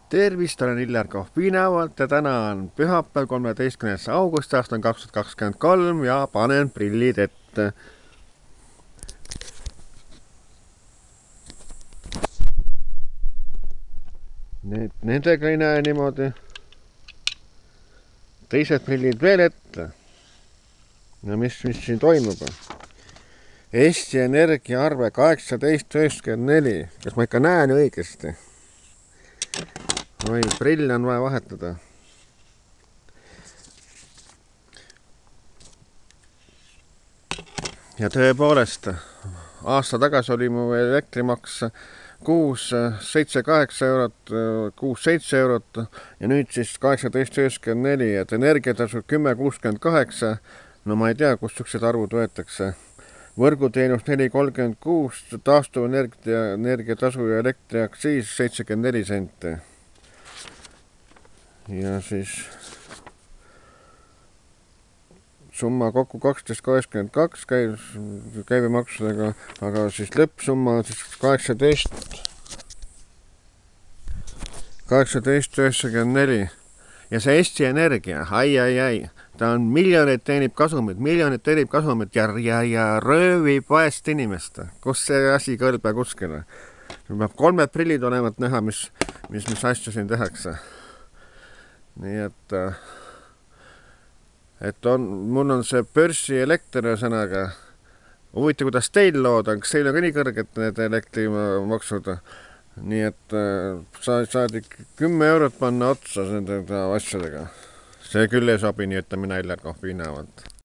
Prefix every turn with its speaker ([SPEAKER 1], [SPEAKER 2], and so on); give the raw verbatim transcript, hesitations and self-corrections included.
[SPEAKER 1] Tervist, olen Illar Kohvinavalt ja täna on pühapäev, kolmeteistkümnes august aastal kaks tuhat kakskümmend kolm ja panen prillid ette. Need, nendega ei näe niimoodi. Teised prillid veel ette. No mis, mis siin toimub? Eesti Energia arve kaheksateist üheksakümmend neli. Kas ma ikka näen õigesti? Oi, prill on vaja vahetada. Ja tõepoolest, aasta tagasi oli mu elektrimaks kuus seitse kaheksa eurot, kuus seitse eurot ja nüüd siis kaheksateist üheksakümmend neli, et energiatasu kümme kuuskümmend kaheksa. No ma ei tea, kust siuksed arvud võetakse. Võrguteenus neli kolmkümmend kuus, taastuvenergia energiatasu ja elektriaktsiis seitsekümmend neli senti. Ja siis summa kokku kaksteist kaheksakümmend kaks käibemaksudega, aga siis lõppsumma on siis kaheksateist üheksakümmend neli. Ja see Eesti Energia, ai, ai, ai, ta on miljonid teenib kasumit, miljonid teenib kasumit ja, ja, ja röövib vaest inimest. Kus see asi kõlbe kuskile? Peab kolmed prillid olema, et näha, mis, mis, mis asju siin tehakse. Nii et, et on, mul on see börsi elekter sõnaga. Huvitav, kuidas teil lood on, kas teil on ka nii kõrged need elektrimaksud? Nii et sa saad kümme eurot panna otsa nende asjadega. See küll ei sobi, nii ütleme mina Illar Kohvinavalt.